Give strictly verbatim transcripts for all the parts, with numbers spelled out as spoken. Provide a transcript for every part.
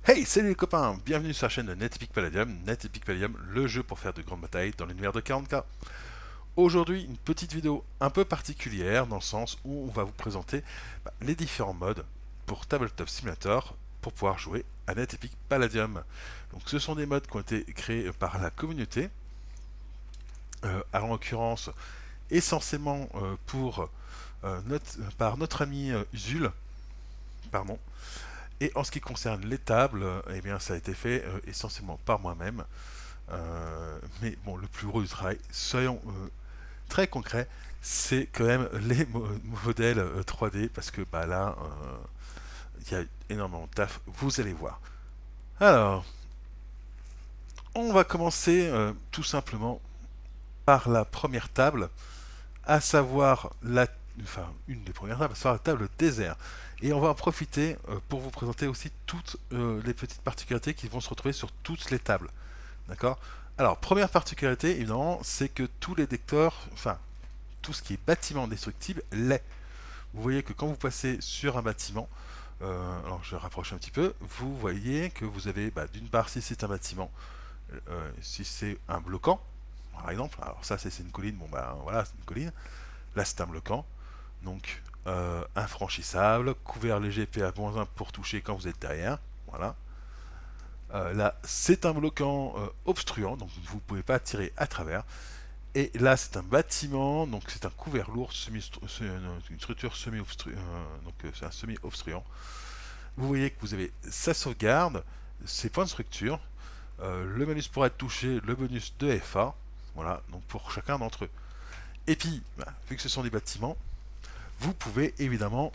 Hey, salut les copains, bienvenue sur la chaîne de NetEpic Palladium. NetEpic Palladium, le jeu pour faire de grandes batailles dans l'univers de quarante K. Aujourd'hui, une petite vidéo un peu particulière dans le sens où on va vous présenter bah, les différents modes pour Tabletop Simulator pour pouvoir jouer à NetEpic Palladium. Donc, ce sont des modes qui ont été créés par la communauté, euh, en l'occurrence essentiellement euh, pour, euh, notre, par notre ami euh, Usul, pardon. Et en ce qui concerne les tables, euh, eh bien, ça a été fait euh, essentiellement par moi-même. Euh, mais bon, le plus gros du travail, soyons euh, très concrets, c'est quand même les mo modèles euh, trois D parce que bah, là, il euh, y a énormément de taf, vous allez voir. Alors, on va commencer euh, tout simplement par la première table, à savoir la, enfin, une des premières tables, à savoir la table désert. Et on va en profiter euh, pour vous présenter aussi toutes euh, les petites particularités qui vont se retrouver sur toutes les tables. D'accord. Alors, première particularité, évidemment, c'est que tous les décors, enfin, tout ce qui est bâtiment destructible l'est. Vous voyez que quand vous passez sur un bâtiment, euh, alors je rapproche un petit peu, vous voyez que vous avez, bah, d'une part, si c'est un bâtiment, euh, si c'est un bloquant, par exemple, alors ça c'est une colline, bon bah voilà, c'est une colline, là c'est un bloquant, donc euh, infranchissable, couvert léger P A moins un pour toucher quand vous êtes derrière, voilà. Euh, là, c'est un bloquant euh, obstruant, donc vous ne pouvez pas tirer à travers. Et là, c'est un bâtiment, donc c'est un couvert lourd, semi une structure semi-obstruant, euh, donc euh, c'est un semi-obstruant. Vous voyez que vous avez sa sauvegarde, ses points de structure, euh, le bonus pour être touché, le bonus de F A, voilà, donc pour chacun d'entre eux. Et puis, bah, vu que ce sont des bâtiments, vous pouvez évidemment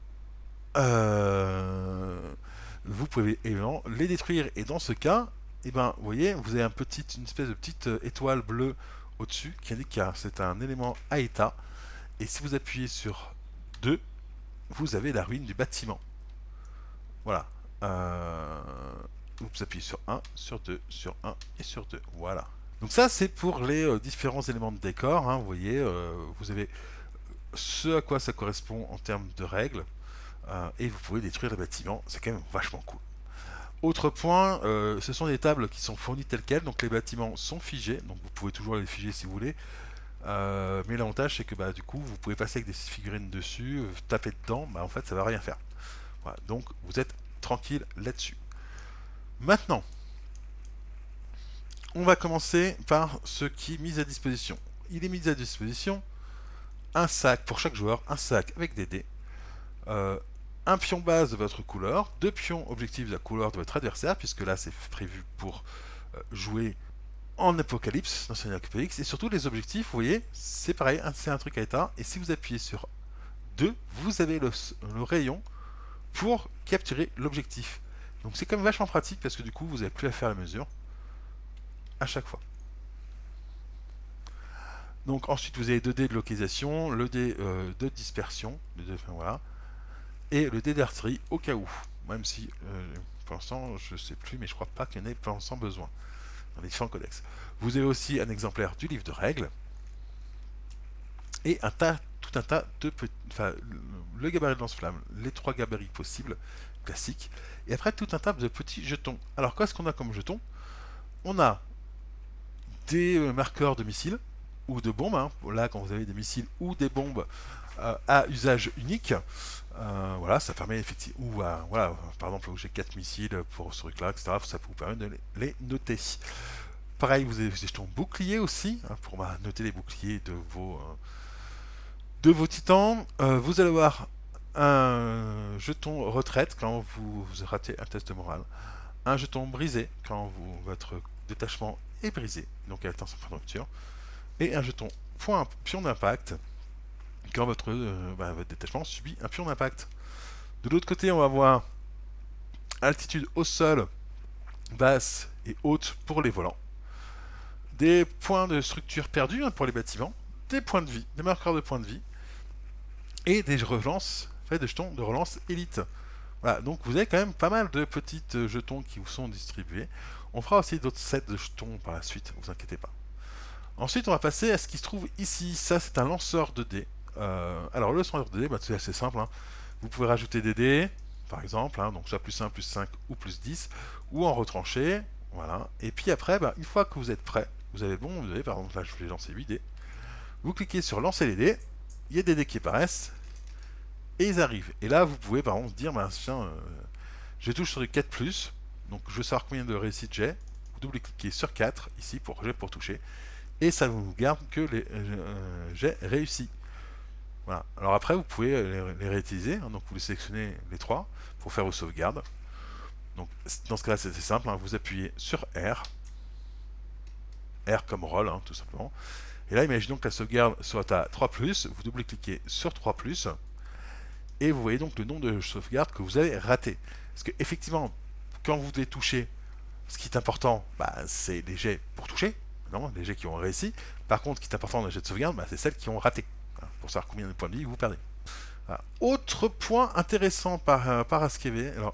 euh, vous pouvez évidemment les détruire. Et dans ce cas, eh ben, vous voyez, vous avez un petit, une espèce de petite euh, étoile bleue au-dessus qui indique que c'est un élément à état. Et si vous appuyez sur deux, vous avez la ruine du bâtiment. Voilà. Euh, vous appuyez sur un, sur deux, sur un et sur deux. Voilà. Donc ça, c'est pour les euh, différents éléments de décor. Hein, vous voyez, euh, vous avez ce à quoi ça correspond en termes de règles. Euh, et vous pouvez détruire le bâtiment. C'est quand même vachement cool. Autre point, euh, ce sont des tables qui sont fournies telles quelles, donc les bâtiments sont figés, donc vous pouvez toujours les figer si vous voulez. Euh, mais l'avantage c'est que bah, du coup vous pouvez passer avec des figurines dessus, euh, taper dedans, bah, en fait ça va rien faire. Voilà, donc vous êtes tranquille là-dessus. Maintenant, on va commencer par ce qui est mis à disposition. Il est mis à disposition un sac pour chaque joueur, un sac avec des dés, euh, un pion base de votre couleur, deux pions objectifs de la couleur de votre adversaire, puisque là c'est prévu pour euh, jouer en Apocalypse, dans Seigneur Apocalypse, et surtout les objectifs, vous voyez, c'est pareil, c'est un truc à état, et si vous appuyez sur deux, vous avez le, le rayon pour capturer l'objectif. Donc c'est quand même vachement pratique, parce que du coup, vous n'avez plus à faire la mesure à chaque fois. Donc ensuite, vous avez deux dés de localisation, le dé euh, de dispersion, le dé, enfin, voilà, et le dé d'artillerie au cas où. Même si, euh, pour l'instant, je ne sais plus, mais je crois pas qu'il y en ait pour l'instant besoin dans les différents codex. Vous avez aussi un exemplaire du livre de règles et un tas, tout un tas de petits, enfin, le gabarit de lance-flamme, les trois gabarits possibles, classiques, et après tout un tas de petits jetons. Alors qu'est-ce qu'on a comme jetons? On a des euh, marqueurs de missiles ou de bombes. Hein. Là, quand vous avez des missiles ou des bombes euh, à usage unique, euh, voilà, ça permet effectivement, ou euh, voilà, par exemple, j'ai quatre missiles pour ce truc-là, et cetera. Ça vous permet de les noter. Pareil, vous avez des jetons boucliers aussi, hein, pour bah, noter les boucliers de vos, euh, de vos titans. Euh, vous allez avoir un jeton retraite quand vous, vous ratez un test de morale. Un jeton brisé quand vous, votre détachement est brisé, donc à atteint sa fin de rupture. Et un jeton point pion d'impact quand votre, euh, bah, votre détachement subit un pion d'impact. De l'autre côté, on va voir altitude au sol, basse et haute pour les volants. Des points de structure perdus hein, pour les bâtiments. Des points de vie, des marqueurs de points de vie. Et des relances, fait des jetons de relance élite. Voilà, donc vous avez quand même pas mal de petits jetons qui vous sont distribués. On fera aussi d'autres sets de jetons par la suite, vous inquiétez pas. Ensuite, on va passer à ce qui se trouve ici. Ça, c'est un lanceur de dés. Euh, alors, le lanceur de dés, bah, c'est assez simple. Hein. Vous pouvez rajouter des dés. par exemple, hein, donc soit plus un, plus cinq ou plus dix, ou en retranché, voilà. Et puis après, bah, une fois que vous êtes prêt, vous avez bon, vous avez par exemple là je vais lancer huit dés, vous cliquez sur lancer les dés, il y a des dés qui apparaissent, et ils arrivent. Et là vous pouvez par exemple dire, bah, tiens, euh, je touche sur les quatre plus, donc je veux savoir combien de réussites j'ai, vous double-cliquez sur quatre, ici, pour, pour toucher, et ça vous garde que les euh, jets réussis. Voilà. Alors après, vous pouvez les, les réutiliser, hein, donc vous les sélectionnez les trois pour faire vos sauvegardes. Donc dans ce cas-là, c'est simple, hein, vous appuyez sur R, R comme roll, hein, tout simplement. Et là, imaginons que la sauvegarde soit à trois plus, vous double-cliquez sur trois plus, et vous voyez donc le nombre de sauvegardes que vous avez raté. Parce que effectivement, quand vous les touchez, ce qui est important, bah, c'est les jets pour toucher, non, les jets qui ont réussi. Par contre, ce qui est important dans les jets de sauvegarde, bah, c'est celles qui ont raté, hein, pour savoir combien de points de vie vous perdez. Voilà. Autre point intéressant par, euh, par Askev, alors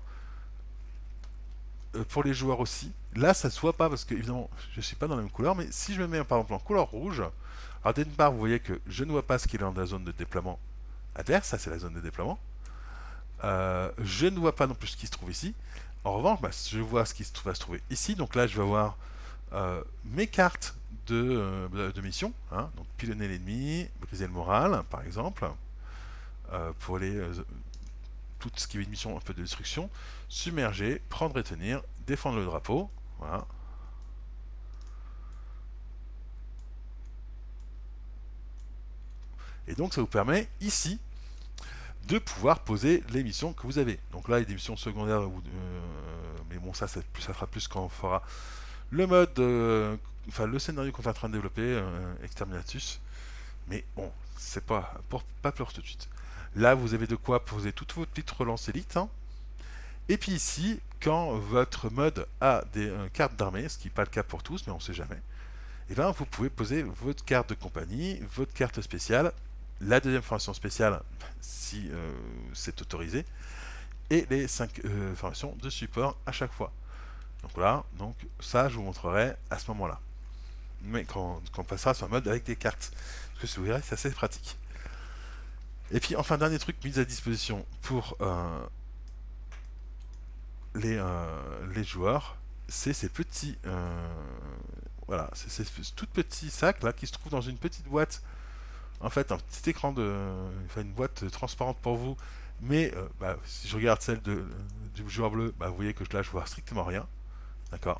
euh, pour les joueurs aussi, là ça se voit pas parce que évidemment je suis pas dans la même couleur, mais si je me mets par exemple en couleur rouge, alors d'une part vous voyez que je ne vois pas ce qu'il est dans la zone de déploiement adverse, ça c'est la zone de déploiement. Euh, je ne vois pas non plus ce qui se trouve ici. En revanche, bah, je vois ce qui se trouve, va se trouver ici. Donc là, je vais avoir euh, mes cartes de, euh, de mission. Hein, donc pilonner l'ennemi, briser le moral, par exemple, euh, pour les euh, tout ce qui est une mission un peu de destruction. Submerger, prendre et tenir, défendre le drapeau. Voilà. Et donc, ça vous permet ici de pouvoir poser les missions que vous avez. Donc là, il y a des missions secondaires, euh, mais bon, ça, ça, ça sera plus quand on fera le mode, euh, enfin le scénario qu'on est en train de développer, euh, Exterminatus. Mais bon, c'est pas pour pas peur tout de suite. Là, vous avez de quoi poser toute votre petite relance élite. Hein. Et puis ici, quand votre mode a des euh, cartes d'armée, ce qui n'est pas le cas pour tous, mais on ne sait jamais, et ben vous pouvez poser votre carte de compagnie, votre carte spéciale, la deuxième formation spéciale si euh, c'est autorisé, et les cinq euh, formations de support à chaque fois. Donc voilà, donc ça je vous montrerai à ce moment-là. Mais quand, quand on passera sur un mode avec des cartes, parce que vous verrez, c'est assez pratique. Et puis enfin dernier truc mis à disposition pour euh, les, euh, les joueurs, c'est ces petits euh, voilà, c'est ces tout petits sacs là qui se trouvent dans une petite boîte. En fait, un petit écran de, enfin une boîte transparente pour vous. Mais euh, bah, si je regarde celle de, du joueur bleu, bah, vous voyez que là je vois strictement rien. D'accord.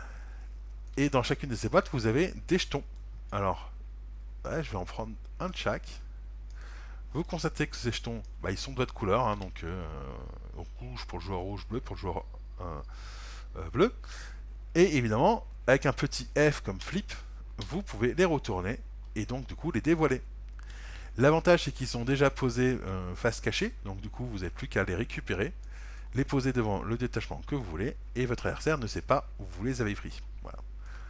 Et dans chacune de ces boîtes, vous avez des jetons. Alors, ouais, je vais en prendre un de chaque. Vous constatez que ces jetons, bah, ils sont de votre couleur, hein, donc, euh, donc rouge pour le joueur rouge, bleu pour le joueur euh, euh, bleu. Et évidemment, avec un petit F comme flip, vous pouvez les retourner et donc du coup les dévoiler. L'avantage c'est qu'ils sont déjà posés euh, face cachée, donc du coup vous n'avez plus qu'à les récupérer, les poser devant le détachement que vous voulez, et votre adversaire ne sait pas où vous les avez pris. Voilà.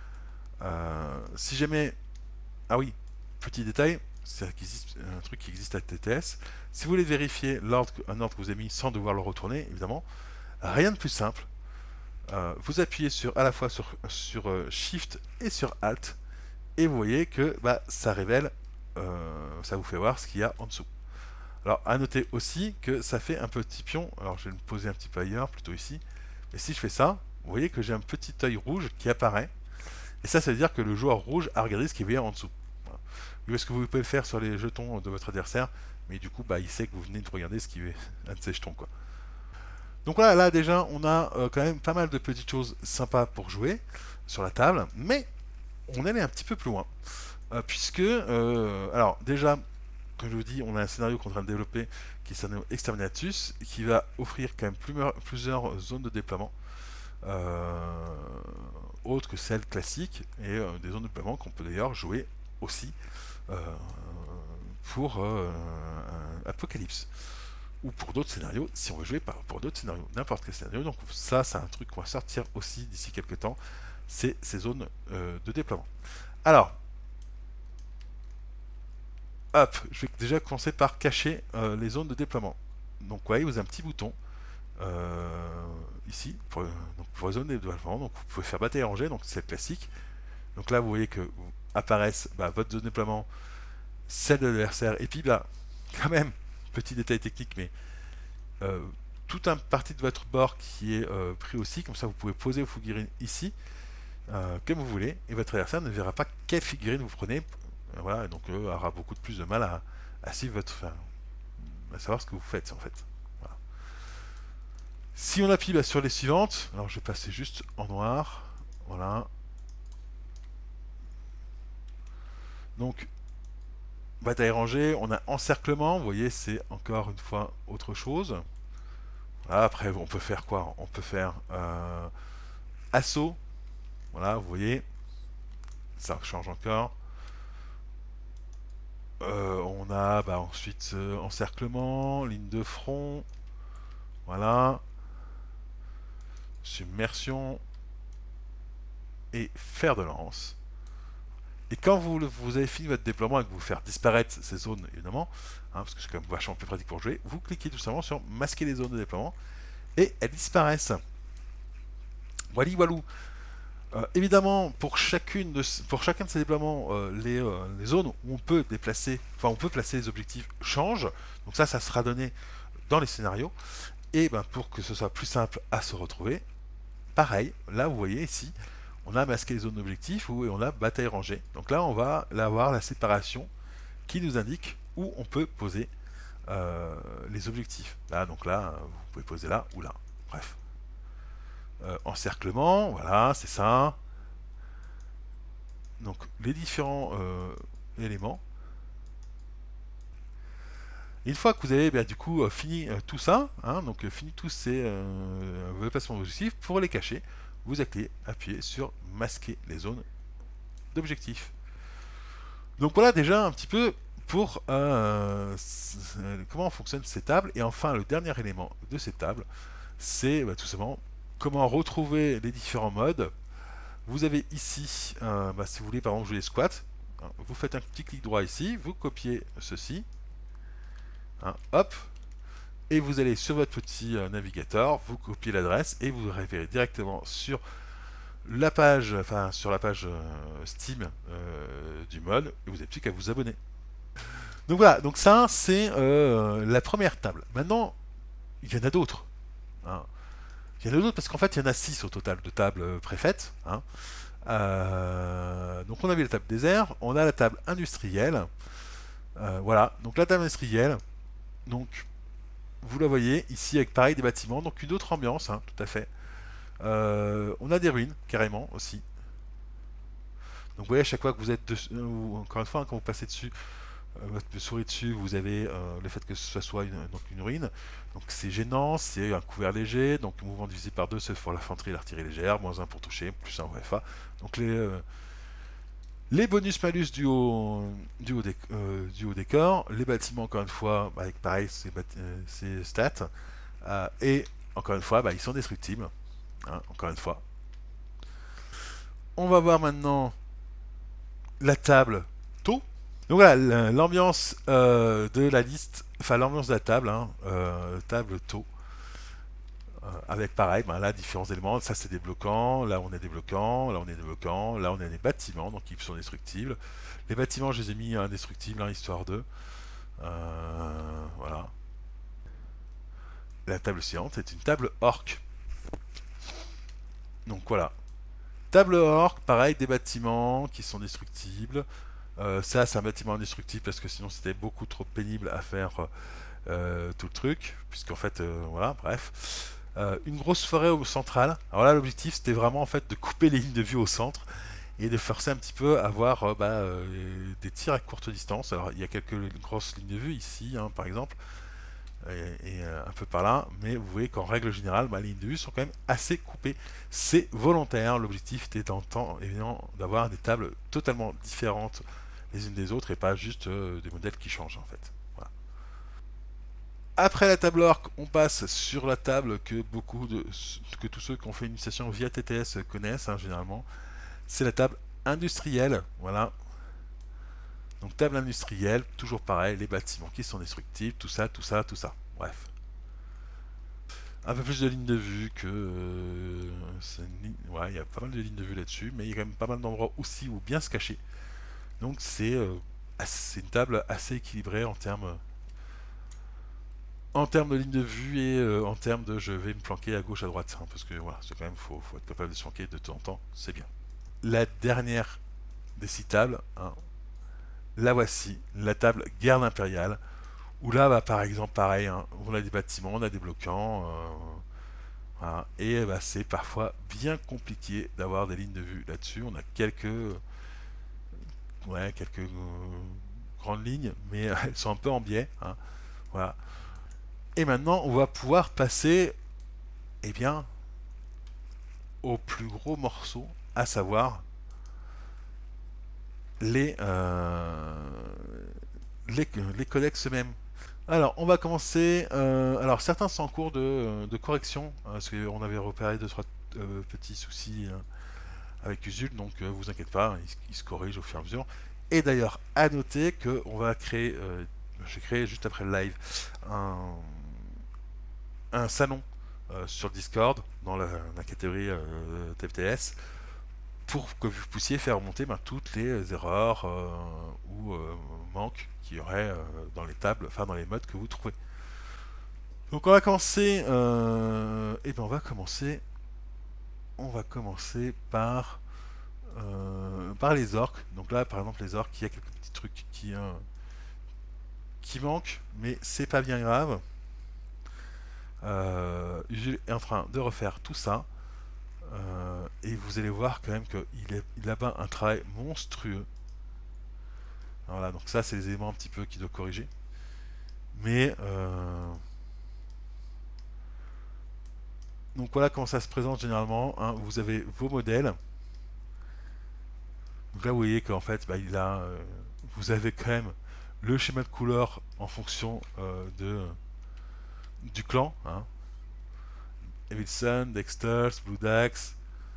Euh, si jamais... Ah oui, petit détail, c'est un truc qui existe à T T S. Si vous voulez vérifier l'ordre, un ordre que vous avez mis sans devoir le retourner, évidemment, rien de plus simple. Euh, vous appuyez sur, à la fois sur, sur euh, Shift et sur Alt, et vous voyez que bah, ça révèle, euh, ça vous fait voir ce qu'il y a en dessous. Alors, à noter aussi que ça fait un petit pion. Alors, je vais me poser un petit peu ailleurs, plutôt ici. Mais si je fais ça, vous voyez que j'ai un petit œil rouge qui apparaît. Et ça, ça veut dire que le joueur rouge a regardé ce qu'il y avait en dessous. Voilà. Est-ce que vous pouvez le faire sur les jetons de votre adversaire, mais du coup, bah, il sait que vous venez de regarder ce qu'il y avait un de ces jetons, quoi. Donc voilà, là déjà, on a euh, quand même pas mal de petites choses sympas pour jouer sur la table, mais on allait un petit peu plus loin. Euh, puisque, euh, alors déjà, comme je vous dis, on a un scénario qu'on est en train de développer qui s'appelle Exterminatus, qui va offrir quand même plusieurs, plusieurs zones de déploiement, euh, autres que celles classiques, et euh, des zones de déploiement qu'on peut d'ailleurs jouer aussi euh, pour euh, Apocalypse. Ou pour d'autres scénarios, si on veut jouer pour d'autres scénarios, n'importe quel scénario. Donc ça, c'est un truc qu'on va sortir aussi d'ici quelques temps, c'est ces zones euh, de déploiement. Alors, hop, je vais déjà commencer par cacher euh, les zones de déploiement. Donc, vous voyez, vous avez un petit bouton euh, ici pour, donc, pour les zones de déploiement. Donc, vous pouvez faire bataille rangée, donc c'est classique. Donc là, vous voyez que apparaissent bah, votre zone de déploiement, celle de l'adversaire, et puis là, quand même, petit détail technique, mais euh, toute une partie de votre bord qui est euh, pris aussi, comme ça vous pouvez poser vos figurines ici, euh, comme vous voulez, et votre adversaire ne verra pas quelle figurine vous prenez, euh, voilà, et donc euh, aura beaucoup de plus de mal à, à suivre votre, enfin, à savoir ce que vous faites en fait. Voilà. Si on appuie bah, sur les suivantes, alors je vais passer juste en noir, voilà. Donc bataille rangée, on a encerclement, vous voyez, c'est encore une fois autre chose. Voilà, après, on peut faire quoi? On peut faire euh, assaut, voilà, vous voyez, ça change encore. Euh, on a bah, ensuite euh, encerclement, ligne de front, voilà, submersion et fer de lance. Et quand vous, vous avez fini votre déploiement et que vous faire disparaître ces zones, évidemment, hein, parce que c'est quand même vachement plus pratique pour jouer, vous cliquez tout simplement sur masquer les zones de déploiement et elles disparaissent. Voilà, walou. Euh, évidemment, pour, chacune de, pour chacun de ces déploiements, euh, les, euh, les zones où on peut déplacer, enfin on peut placer les objectifs changent. Donc ça, ça sera donné dans les scénarios. Et ben, pour que ce soit plus simple à se retrouver, pareil, là vous voyez ici, on a masqué les zones d'objectifs où on a bataille rangée. Donc là, on va avoir la séparation qui nous indique où on peut poser euh, les objectifs. Là, donc là, vous pouvez poser là ou là. Bref. Euh, encerclement, voilà, c'est ça. Donc les différents euh, éléments. Une fois que vous avez bien, du coup euh, fini euh, tout ça, hein, donc euh, fini tous ces euh, placements d'objectifs, pour les cacher, vous appuyez, appuyez sur masquer les zones d'objectifs. Donc voilà déjà un petit peu pour euh, comment fonctionnent ces tables. Et enfin, le dernier élément de ces tables, c'est bah, tout simplement comment retrouver les différents modes. Vous avez ici, euh, bah, si vous voulez par exemple jouer les squats, hein, vous faites un petit clic droit ici, vous copiez ceci, hein, hop, et vous allez sur votre petit euh, navigateur, vous copiez l'adresse et vous référez directement sur la page, enfin sur la page euh, Steam euh, du mode, et vous n'avez plus qu'à vous abonner. Donc voilà, donc ça c'est euh, la première table. Maintenant, il y en a d'autres. Hein. Il y en a d'autres parce qu'en fait il y en a six au total de tables euh, préfaites. Hein. Euh, donc on avait la table désert, on a la table industrielle. Euh, voilà, donc la table industrielle, donc vous la voyez ici avec pareil des bâtiments, donc une autre ambiance, hein, tout à fait. Euh, on a des ruines carrément aussi. Donc vous voyez à chaque fois que vous êtes dessus, ou encore une fois hein, quand vous passez dessus, euh, votre souris dessus, vous avez euh, le fait que ce soit une, donc une ruine. Donc c'est gênant, c'est un couvert léger, donc mouvement divisé par deux, c'est pour l'infanterie et l'artillerie légère, moins un pour toucher, plus un en F A. Donc les, euh, les bonus malus du haut, du, haut déc- euh, du haut décor, les bâtiments encore une fois, bah, avec pareil ces, euh, ces stats, euh, et encore une fois, bah, ils sont destructibles, hein, encore une fois. On va voir maintenant la table taux. Donc voilà, l'ambiance euh, de la liste, enfin l'ambiance de la table, hein, euh, table taux, euh, avec pareil, ben là différents éléments, ça c'est des bloquants, là on a des bloquants, là on est des bloquants, là on a des bâtiments, donc ils sont destructibles. Les bâtiments je les ai mis indestructibles, hein, histoire de... Euh, voilà. La table suivante est une table orc. Donc voilà. Table orc, pareil, des bâtiments qui sont destructibles. Euh, ça, c'est un bâtiment indestructible parce que sinon c'était beaucoup trop pénible à faire euh, tout le truc. Puisqu'en fait, euh, voilà, bref. Euh, une grosse forêt au central. Alors là, l'objectif c'était vraiment en fait de couper les lignes de vue au centre et de forcer un petit peu à avoir euh, bah, euh, des tirs à courte distance. Alors il y a quelques grosses lignes de vue ici, hein, par exemple. Et, et euh, un peu par là, mais vous voyez qu'en règle générale, bah, les lignes de vue sont quand même assez coupées. C'est volontaire, l'objectif était en temps évidemment d'avoir des tables totalement différentes les unes des autres et pas juste euh, des modèles qui changent en fait. Voilà. Après la table orc, on passe sur la table que beaucoup de que tous ceux qui ont fait une initiation via T T S connaissent hein, généralement. C'est la table industrielle. Voilà. Donc table industrielle, toujours pareil, les bâtiments qui sont destructibles, tout ça, tout ça, tout ça. Bref. Un peu plus de lignes de vue que... Euh, ligne... Ouais, il y a pas mal de lignes de vue là-dessus, mais il y a quand même pas mal d'endroits aussi où bien se cacher. Donc c'est euh, une table assez équilibrée en termes en termes de ligne de vue et euh, en termes de je vais me planquer à gauche, à droite, hein, parce que voilà, c'est quand même, faut, faut être capable de se planquer de temps en temps, c'est bien. La dernière des six tables, hein, la voici, la table garde impériale, où là, bah, par exemple, pareil, hein, on a des bâtiments, on a des bloquants, euh, voilà, et bah, c'est parfois bien compliqué d'avoir des lignes de vue là-dessus. On a quelques, ouais, quelques euh, grandes lignes, mais elles sont un peu en biais, hein, voilà. Et maintenant, on va pouvoir passer, eh bien, au plus gros morceau, à savoir les, euh, les, les codecs eux-mêmes. Alors, on va commencer. Euh, alors, certains sont en cours de, de correction, hein, parce qu'on avait repéré deux, trois euh, petits soucis euh, avec Usul, donc euh, vous inquiétez pas, il, il se corrige au fur et à mesure. Et d'ailleurs, à noter qu'on va créer, euh, j'ai créé juste après le live, un, un salon euh, sur Discord, dans la, la catégorie euh, T F T S, pour que vous puissiez faire remonter ben, toutes les erreurs euh, ou euh, manques qu'il y aurait euh, dans les tables, enfin dans les modes que vous trouvez. Donc on va commencer, euh, et ben on va commencer, on va commencer par euh, par les orques. Donc là, par exemple, les orques, il y a quelques petits trucs qui euh, qui manquent, mais c'est pas bien grave. Euh, Usul est en train de refaire tout ça. Euh, et vous allez voir quand même qu'il est là-bas un travail monstrueux. Voilà, donc ça c'est les éléments un petit peu qu'il doit corriger. Mais euh, donc voilà comment ça se présente généralement, hein. Vous avez vos modèles. Donc là vous voyez qu'en fait bah, il a, euh, vous avez quand même le schéma de couleur en fonction euh, de, du clan, hein. Evil Sun, Dexter's, Blue Dax,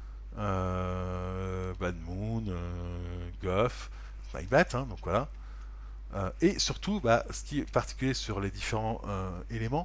euh, Bad Moon, euh, Goff, Nightbat, hein, donc voilà. Euh, et surtout, bah, ce qui est particulier sur les différents euh, éléments,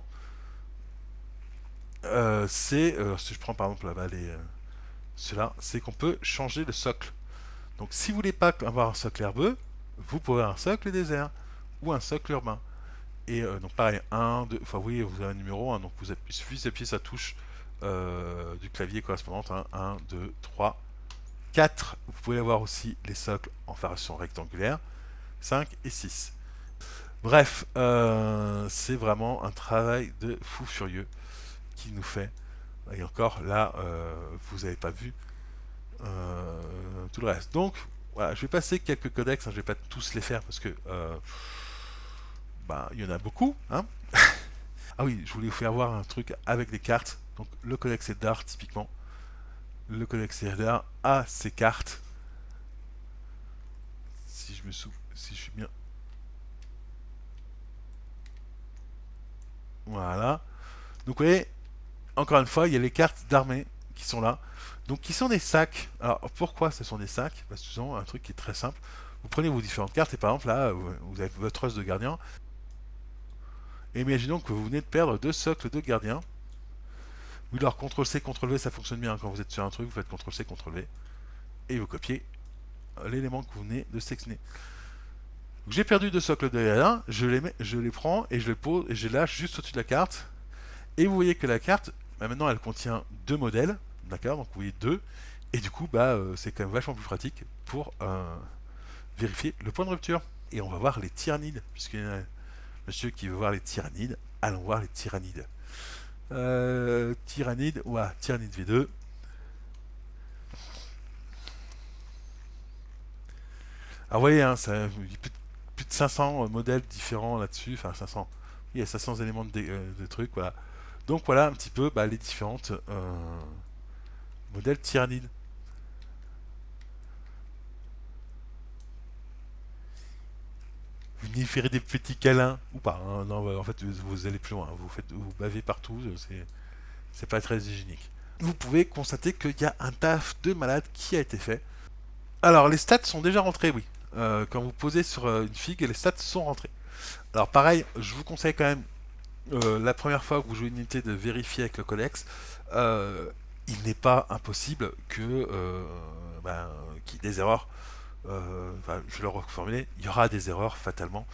euh, c'est, euh, si je prends par exemple là-bas les, euh, ceux-là, c'est qu'on peut changer le socle. Donc si vous voulez pas avoir un socle herbeux, vous pouvez avoir un socle désert ou un socle urbain. Et euh, donc pareil, un, deux, enfin oui, vous avez un numéro, hein, donc vous appuyez, il suffit d'appuyer sa touche euh, du clavier correspondante, hein, un, deux, trois, quatre. Vous pouvez avoir aussi les socles en version rectangulaire, cinq et six. Bref, euh, c'est vraiment un travail de fou furieux qui nous fait. Et encore, là, euh, vous n'avez pas vu euh, tout le reste. Donc, voilà, je vais passer quelques codex, hein, je vais pas tous les faire parce que euh, bah, il y en a beaucoup, hein. Ah oui, je voulais vous faire voir un truc avec des cartes. Donc, le codex Eldar, typiquement. Le codex Eldar a ses cartes. Si je me souviens, si je suis bien. Voilà. Donc, vous voyez, encore une fois, il y a les cartes d'armée qui sont là. Donc, qui sont des sacs. Alors, pourquoi ce sont des sacs? Parce que c'est un truc qui est très simple. Vous prenez vos différentes cartes et par exemple, là, vous avez votre os de gardien. Et imaginons que vous venez de perdre deux socles de gardien. Oui, alors contrôle C, contrôle V, ça fonctionne bien. Quand vous êtes sur un truc, vous faites contrôle C, contrôle V. Et vous copiez l'élément que vous venez de sélectionner. J'ai perdu deux socles de gardien, je les, mets, je les prends et je les pose et je les lâche juste au-dessus de la carte. Et vous voyez que la carte, bah maintenant, elle contient deux modèles. D'accord. Donc vous voyez deux. Et du coup, bah, euh, c'est quand même vachement plus pratique pour euh, vérifier le point de rupture. Et on va voir les tyrannides, puisqu'il y a un monsieur qui veut voir les tyrannides. Allons voir les tyrannides. Euh, tyrannide, ouah, tyrannide V deux. Alors vous voyez, hein, ça, il y a plus, de, plus de cinq cents modèles différents là-dessus. Enfin, cinq cents. Il y a cinq cents éléments de, euh, de trucs, voilà. Donc voilà un petit peu bah, les différentes euh, modèles tyrannides. Vous venez faire des petits câlins ou pas, hein. Non, en fait, vous, vous allez plus loin. Vous faites, vous bavez partout. C'est, c'est pas très hygiénique. Vous pouvez constater qu'il y a un taf de malade qui a été fait. Alors, les stats sont déjà rentrés, oui. Euh, quand vous posez sur euh, une figue, les stats sont rentrés. Alors, pareil, je vous conseille quand même, euh, la première fois que vous jouez une unité, de vérifier avec le codex. Euh, il n'est pas impossible que euh, ben, qu'il y ait des erreurs. Euh, enfin, je vais le reformuler. Il y aura des erreurs fatalement.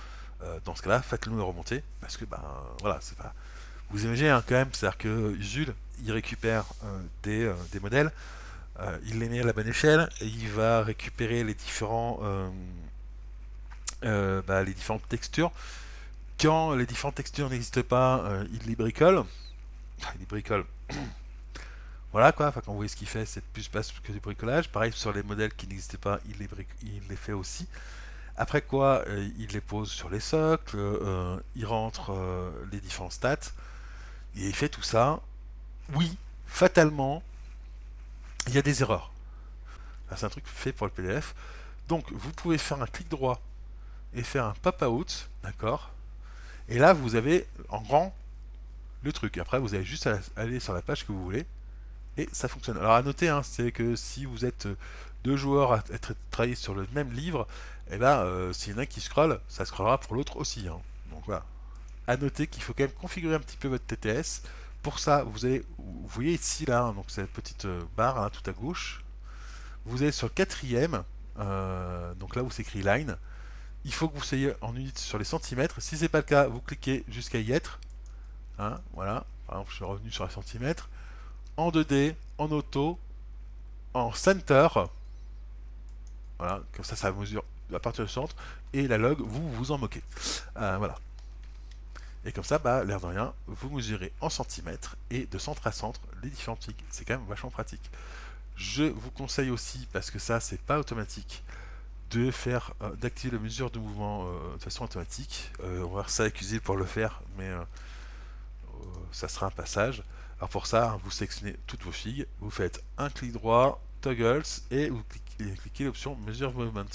euh, dans ce cas-là, faites-le remonter, parce que, ben, voilà, c'est pas... Vous imaginez hein, quand même, c'est-à-dire que Zul, il récupère euh, des, euh, des modèles, euh, il les met à la bonne échelle, et il va récupérer les différents... euh, euh, bah, les différentes textures. Quand les différentes textures n'existent pas, euh, il les bricole. Il les bricole. Voilà quoi, enfin, quand vous voyez ce qu'il fait, c'est plus pas que du bricolage. Pareil sur les modèles qui n'existaient pas, il les, bric- il les fait aussi. Après quoi, euh, il les pose sur les socles, euh, il rentre euh, les différents stats, et il fait tout ça. Oui, fatalement, il y a des erreurs. Ah, c'est un truc fait pour le P D F. Donc, vous pouvez faire un clic droit et faire un pop-out, d'accord. Et là, vous avez en grand le truc. Après, vous avez juste à aller sur la page que vous voulez et ça fonctionne. Alors, à noter, hein, c'est que si vous êtes deux joueurs à être travaillés sur le même livre, et eh ben, euh, s'il y en a un qui scrolle, ça scrollera pour l'autre aussi. Hein. Donc voilà. À noter qu'il faut quand même configurer un petit peu votre T T S. Pour ça, vous allez, vous voyez ici là, hein, donc cette petite barre là tout à gauche. Vous allez sur le quatrième, euh, donc là où c'est écrit line. Il faut que vous soyez en unité sur les centimètres. Si c'est pas le cas, vous cliquez jusqu'à y être. Hein, voilà. Par exemple, je suis revenu sur les centimètres. En deux D, en auto, en center. Voilà, comme ça, ça mesure à partir du centre. Et la log, vous vous en moquez. Euh, voilà. Et comme ça, bah, l'air de rien, vous mesurez en centimètres et de centre à centre les différents pics. C'est quand même vachement pratique. Je vous conseille aussi, parce que ça, c'est pas automatique, de faire euh, d'activer la mesure de mouvement euh, de façon automatique. Euh, on va voir ça avec Usil pour le faire, mais euh, euh, ça sera un passage. Alors pour ça, vous sélectionnez toutes vos figues, vous faites un clic droit, toggles, et vous cliquez, cliquez l'option mesure movement.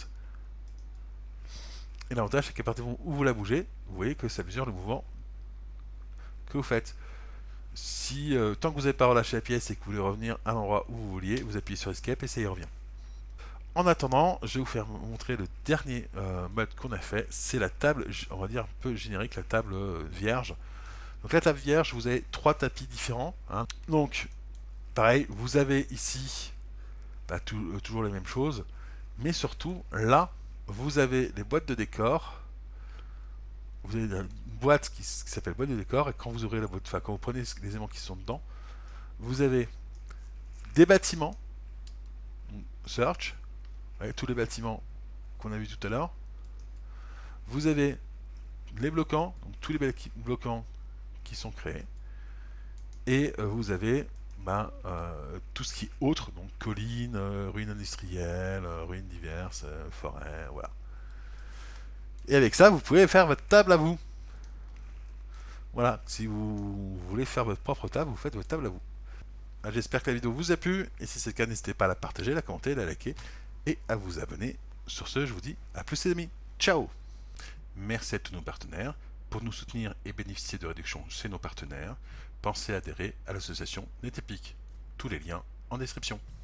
Et l'avantage, c'est qu'à partir du moment où vous la bougez, vous voyez que ça mesure le mouvement que vous faites. Si euh, tant que vous n'avez pas relâché la pièce et que vous voulez revenir à l'endroit où vous vouliez, vous appuyez sur Escape et ça y revient. En attendant, je vais vous faire montrer le dernier euh, mode qu'on a fait. C'est la table, on va dire un peu générique, la table euh, vierge. Donc la table vierge, vous avez trois tapis différents. Hein. Donc, pareil, vous avez ici bah, tout, euh, toujours les mêmes choses. Mais surtout, là, vous avez les boîtes de décor. Vous avez une boîte qui, qui s'appelle boîte de décor. Et quand vous ouvrez la boîte, enfin quand vous prenez les éléments qui sont dedans, vous avez des bâtiments, search, ouais, tous les bâtiments qu'on a vu tout à l'heure. Vous avez les bloquants, donc tous les bloquants qui sont créés. Et euh, vous avez ben, euh, tout ce qui est autre, donc collines, euh, ruines industrielles, euh, ruines diverses, euh, forêts, voilà. Et avec ça, vous pouvez faire votre table à vous. Voilà, si vous voulez faire votre propre table, vous faites votre table à vous. Ah, j'espère que la vidéo vous a plu, et si c'est le cas, n'hésitez pas à la partager, la commenter, la liker, et à vous abonner. Sur ce, je vous dis à plus les amis. Ciao! Merci à tous nos partenaires. Pour nous soutenir et bénéficier de réductions chez nos partenaires, pensez à adhérer à l'association NetEpic. Tous les liens en description.